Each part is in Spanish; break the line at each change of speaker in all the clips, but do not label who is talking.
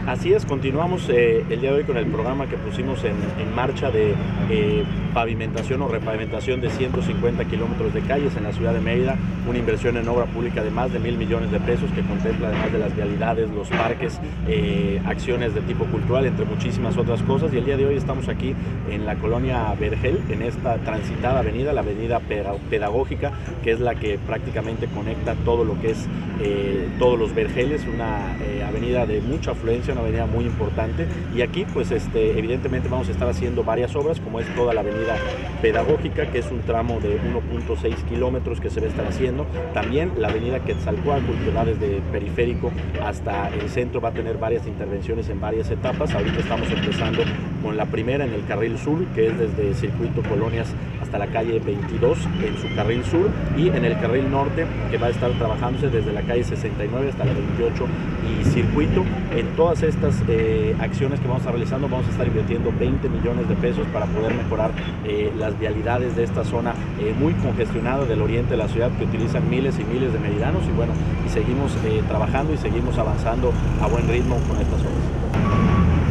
Así es, continuamos el día de hoy con el programa que pusimos en marcha de pavimentación o repavimentación de 150 kilómetros de calles en la ciudad de Mérida, una inversión en obra pública de más de 1,000 millones de pesos que contempla además de las vialidades, los parques, acciones de tipo cultural, entre muchísimas otras cosas. Y el día de hoy estamos aquí en la colonia Vergel, en esta transitada avenida, la avenida Pedagógica, que es la que prácticamente conecta todo lo que es todos los Vergeles, una avenida de mucha afluencia, una avenida muy importante. Y aquí pues evidentemente vamos a estar haciendo varias obras, como es toda la avenida Pedagógica, que es un tramo de 1.6 kilómetros que se va a estar haciendo. También la avenida Quetzalcóatl, que va desde Periférico hasta el centro, va a tener varias intervenciones en varias etapas. Ahorita estamos empezando con la primera en el carril sur, que es desde Circuito Colonias hasta la calle 22 en su carril sur, y en el carril norte, que va a estar trabajándose desde la calle 69 hasta la 28 y Circuito. En todas estas acciones que vamos a estar realizando vamos a estar invirtiendo 20 millones de pesos para poder mejorar las vialidades de esta zona muy congestionada del oriente de la ciudad, que utilizan miles y miles de meridianos. Y bueno, y seguimos trabajando y seguimos avanzando a buen ritmo con estas obras.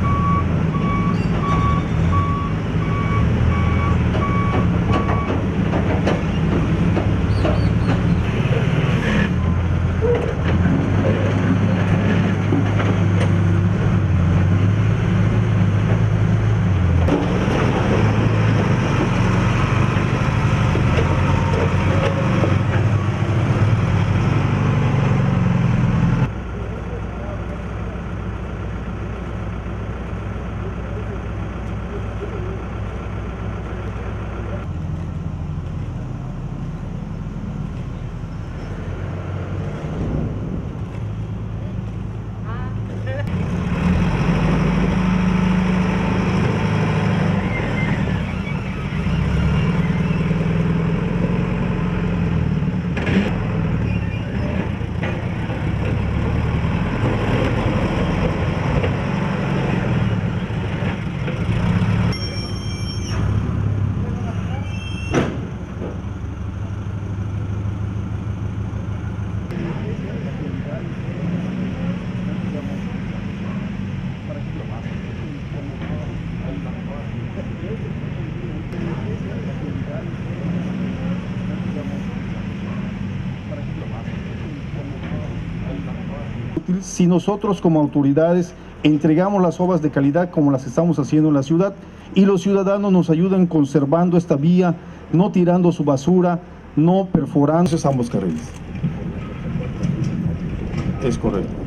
Si nosotros como autoridades entregamos las obras de calidad como las estamos haciendo en la ciudad, y los ciudadanos nos ayudan conservando esta vía, no tirando su basura, no perforando ambos carriles. Es correcto.